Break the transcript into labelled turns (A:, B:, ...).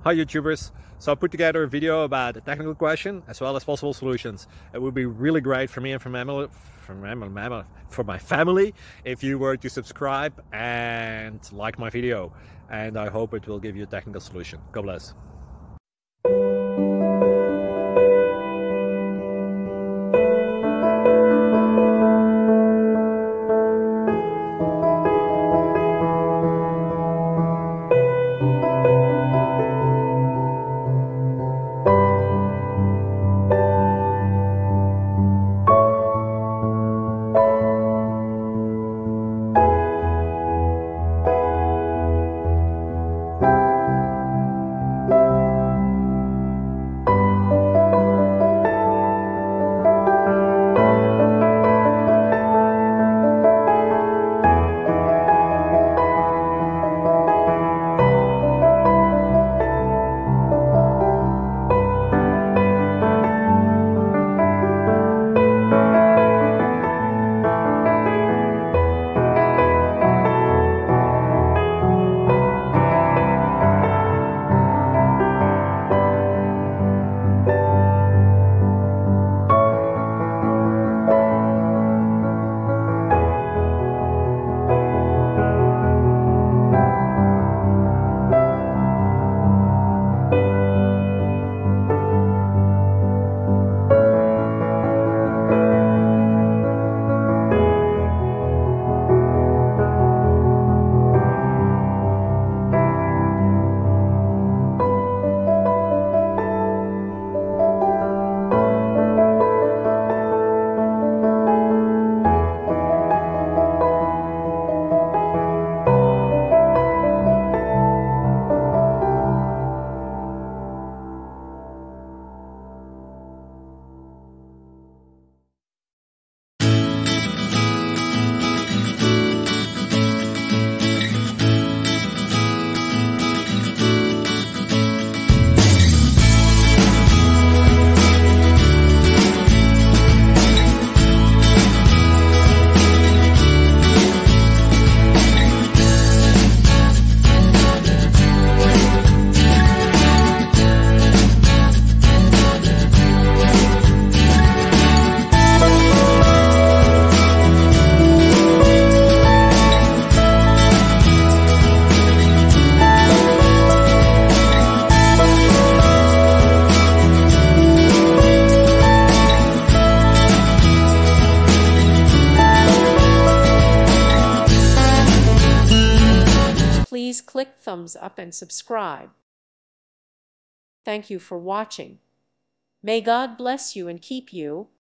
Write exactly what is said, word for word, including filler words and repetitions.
A: Hi YouTubers! So I put together a video about a technical question as well as possible solutions. It would be really great for me and for my family, for my, for my family if you were to subscribe and like my video. And I hope it will give you a technical solution. God bless.
B: Please click thumbs up and subscribe. Thank you for watching. May God bless you and keep you.